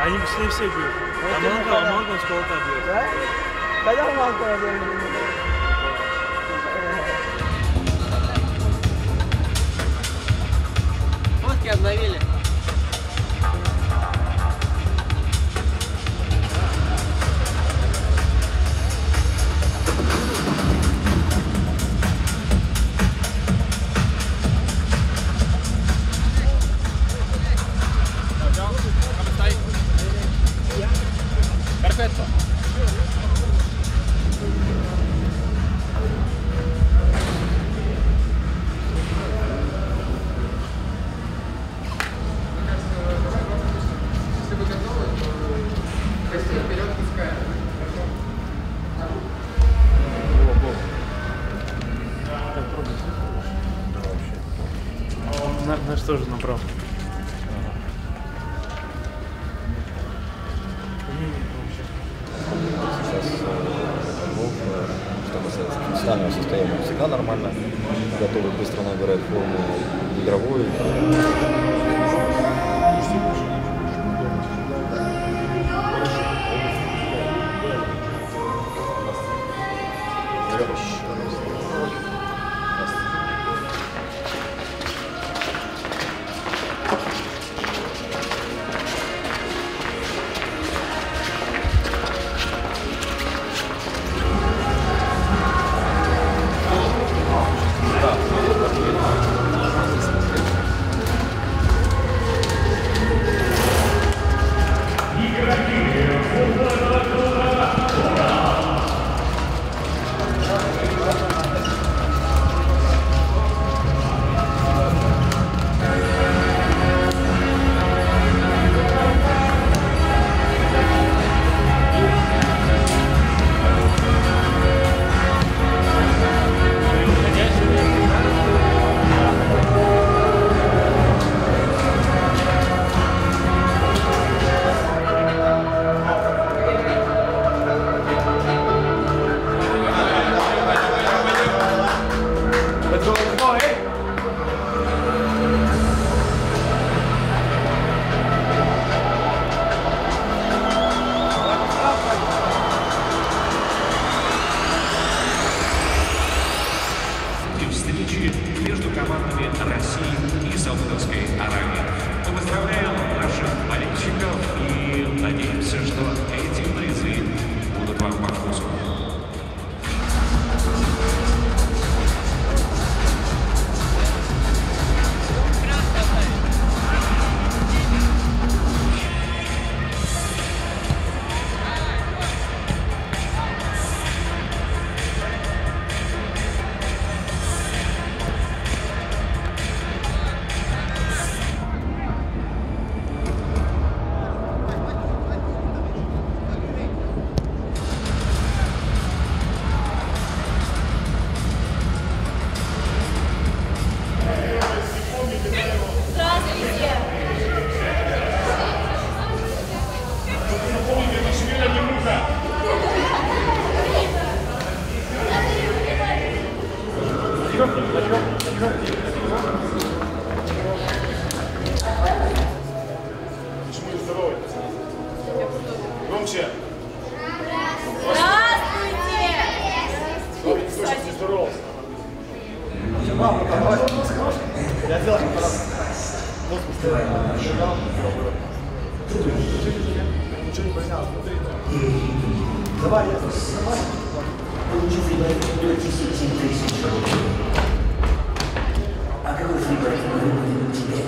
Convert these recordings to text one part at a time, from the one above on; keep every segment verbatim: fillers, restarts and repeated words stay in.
Они все все бьют. А много, много сколько бьет. Да? Когда много бьет? Фотки обновили. Perfetto. Если вы готовы, то костей вперед пускаем. На, на что же набрал? Что касается функционального состояния, всегда нормально, готовы быстро набирать форму игровую. Между командами России и Саудовской Аравии. Мы поздравляем наших болельщиков и надеемся, что эти призы будут вам по вкусу. Громче. Здравствуйте! Слушайте, здорово. Я сделал аппарат. Ничего не понял, смотри. Давай, я давай. А какой фрибор мы выводим тебе?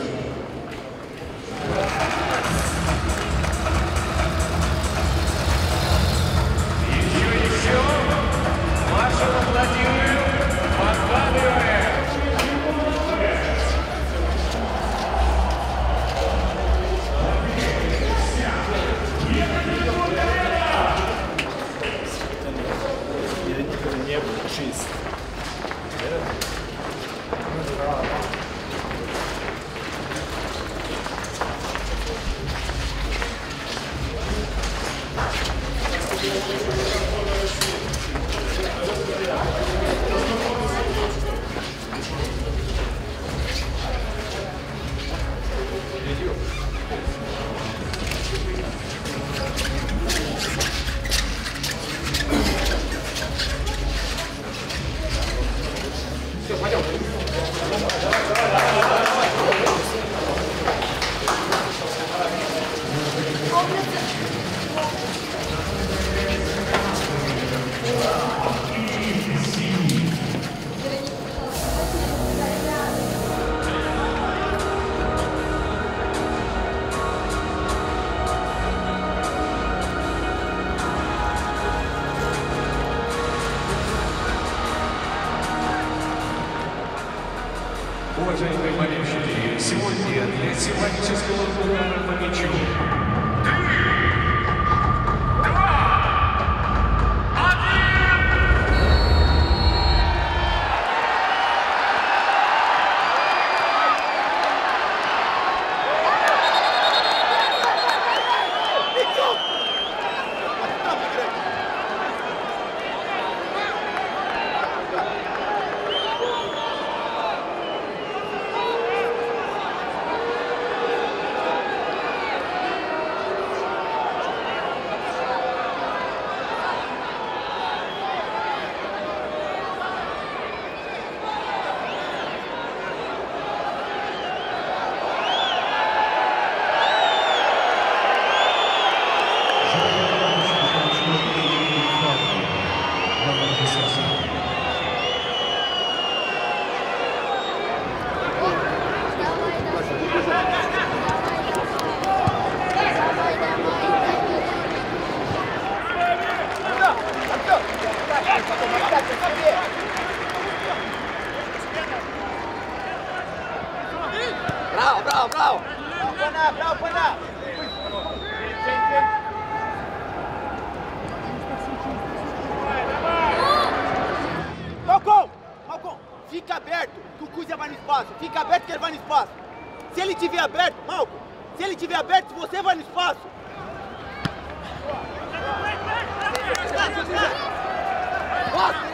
Не было чист. Уважаемые болельщики, сегодня для символического удара по мячу Bravo, bravo, bravo! Bravo, bravo, bravo! Malcom! Malcom! Fica aberto, que o Kuzia vai no espaço. Fica aberto que ele vai no espaço. Se ele estiver aberto, Malcom, se ele estiver aberto, você vai no espaço. Bota!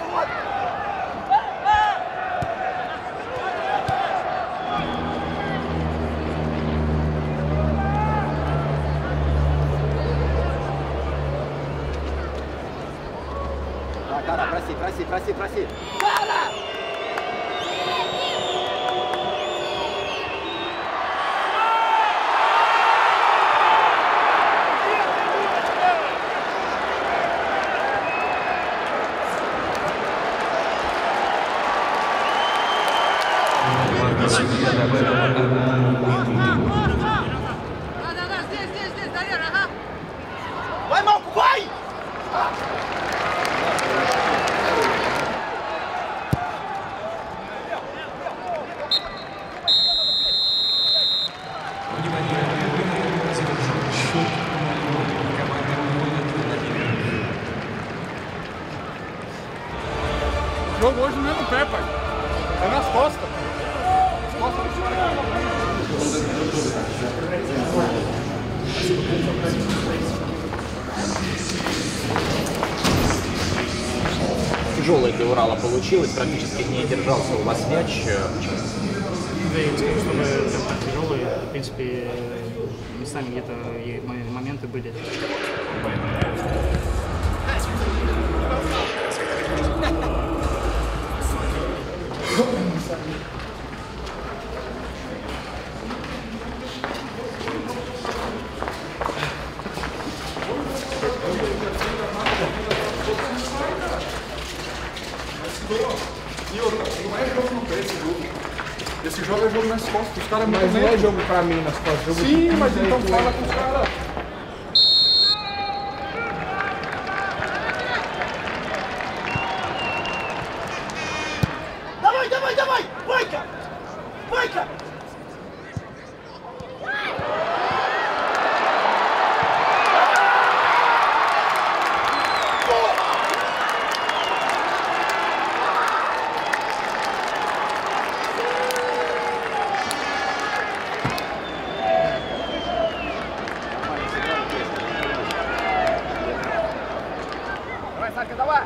Cara, pra si, pra si, pra si, pra si. Cara! Vai, Malco, vai! Jogo hoje não é no pé, pai. É nas costas. As costas do Тяжелая для Урала получилось, практически не держался у вас мяч. Да, я не скажу, что мы прям так тяжелые. В принципе, местами где-то и моменты были. Não é jogo no pé esse jogo. Esse jogo é jogo nas costas. Os caras mas não é jogo pra mim nas costas. Jogo sim, mas então fala com os caras. Давай, давай, давай! Vai, cara! Vai, cara! Давай, Сашка, давай!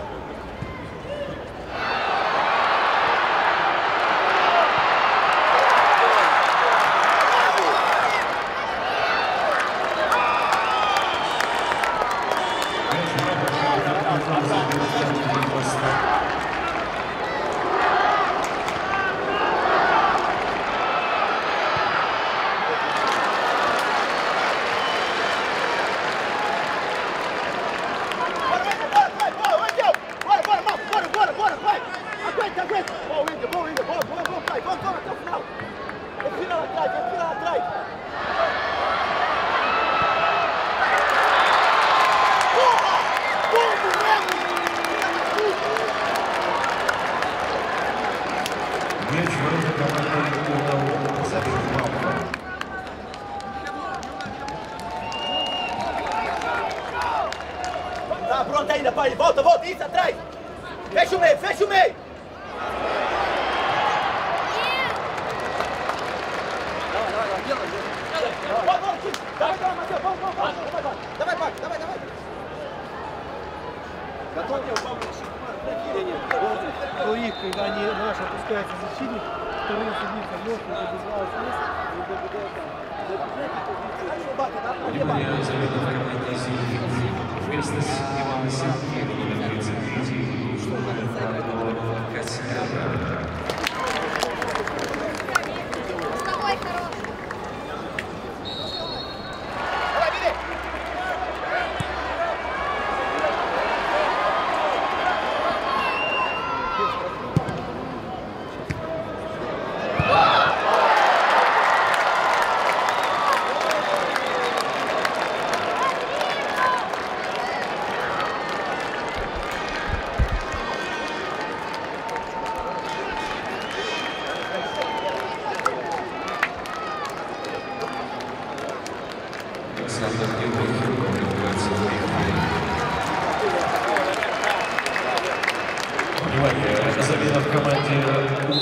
pronto ainda, pai. Volta, volta, isso, atrás. Fecha o meio, fecha o meio. Давай, давай, Матео, vamos, vamos, vamos, давай, давай, давай, давай, давай, давай. Готов? У них, когда они наш опускается защитник, вторые садится легкий, побежал вниз, Внимание, замена формата Зимний. Вместо Ивана Сергеева, номер тридцать девять, Ивана Кассиара. Внимание, замена в команде.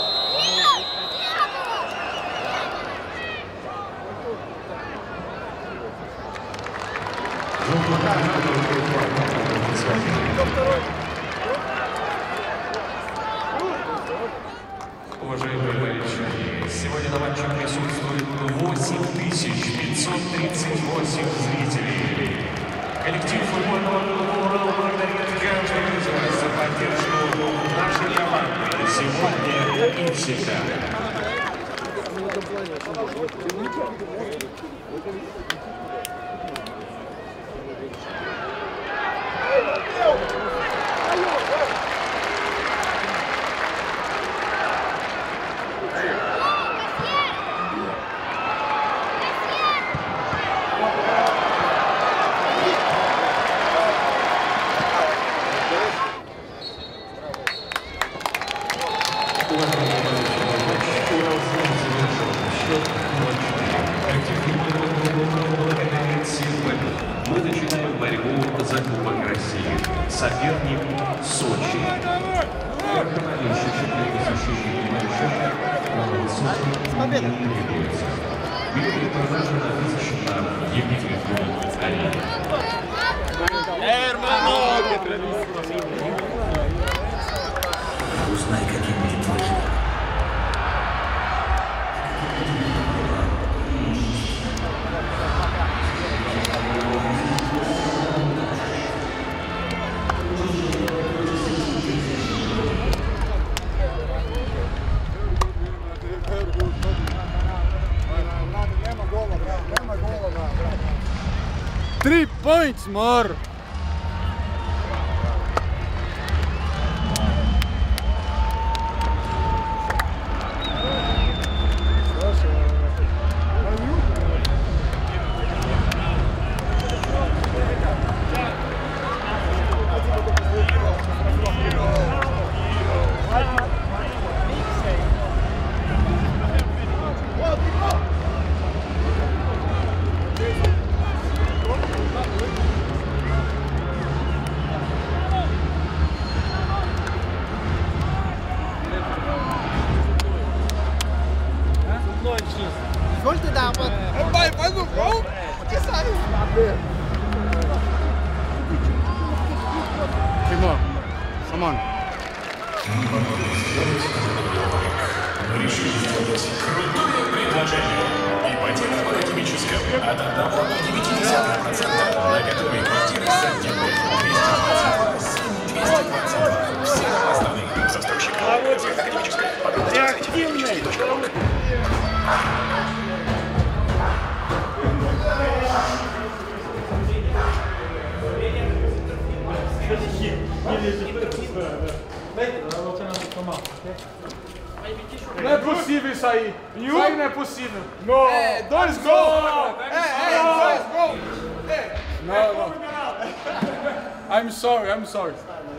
Уважаемые товарищи, сегодня на матче присутствует восемь тысяч пятьсот тридцать восемь зрителей. Коллектив футбольного клуба «Урал» благодарит каждого из вас за поддержку нашей команды сегодня и всегда. Мы начинаем борьбу за Кубок России. Соперник – Сочи. Болельщики для посещения матча не требуется. Билеты продажи написаны на Екатеринбург-арене. Узнай, каким будет твой жизнь. Three points more. Sollte da aber. Vai, faz o gol e sai. Тимур, Самон. Решили сделать крутое предложение. Ипотека по академическому от одного до девяти десятых процента на готовые квартиры с отделкой двести двадцать два. Все основные застройщики. Академическая. Ты активный. Não é possível isso aí. Isso aí não é possível. Não. É, dois gols. É, é, dois gols. É. Não, não. I'm sorry, I'm sorry.